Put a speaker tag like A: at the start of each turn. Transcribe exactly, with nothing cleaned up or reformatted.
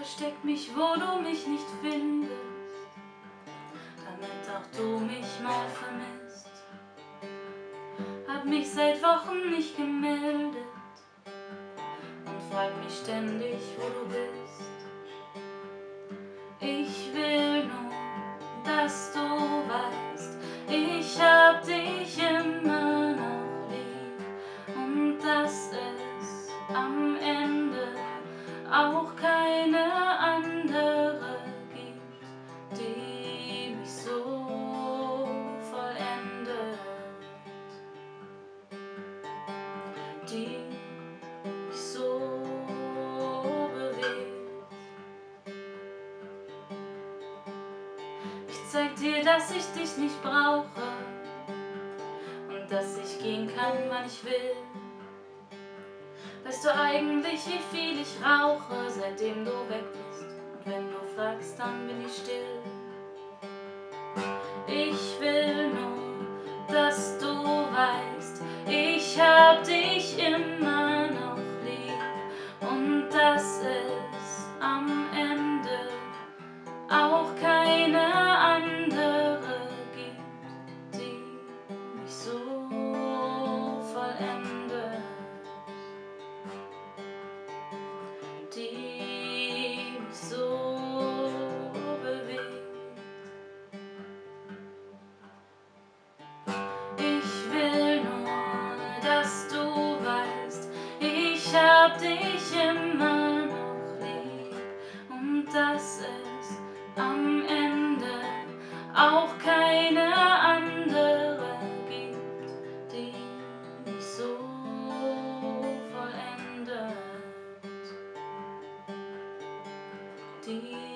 A: versteck mich, wo du mich nicht findest, damit auch du mich mal vermisst. Hab mich seit Wochen nicht gemeldet und frag mich ständig, wo du bist. Ich will nur, dass du weißt, ich hab dich immer noch lieb und dass es am Ende auch keine andere gibt, die mich so vollendet, die mich so bewegt. Ich zeig dir, dass ich dich nicht brauche und dass ich gehen kann, wann ich will. Weißt du eigentlich, wie viel ich rauche, seitdem du weg bist? Und wenn du fragst, dann bin ich still. Ich will nur, dass du weißt, ich hab dich immer noch lieb und dass es am Ende auch keine andere gibt, die mich so vollendet, die mich so bewegt. Ich will nur, dass du weißt, ich hab dich immer noch lieb und dass es am Ende auch keine andere gibt, die mich so vollendet, die